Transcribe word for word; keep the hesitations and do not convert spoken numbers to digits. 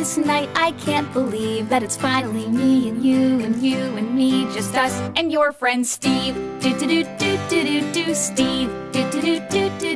this night. I can't believe that it's finally me and you and you and me, just us and your friend Steve. Do do do do do do do Steve. Do do do do do